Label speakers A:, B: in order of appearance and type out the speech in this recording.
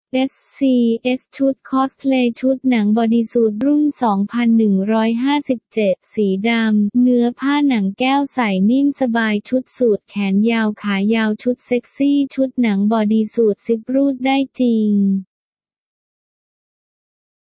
A: SCS ชุดคอสเพลย์ชุดหนังบอดี้สูทรุ่น 2157 สีดำ เนื้อผ้าหนังแก้วใสนิ่มสบายชุดสูทแขนยาวขายาวชุดเซ็กซี่ชุดหนังบอดี้สูทซิปรูดได้จริง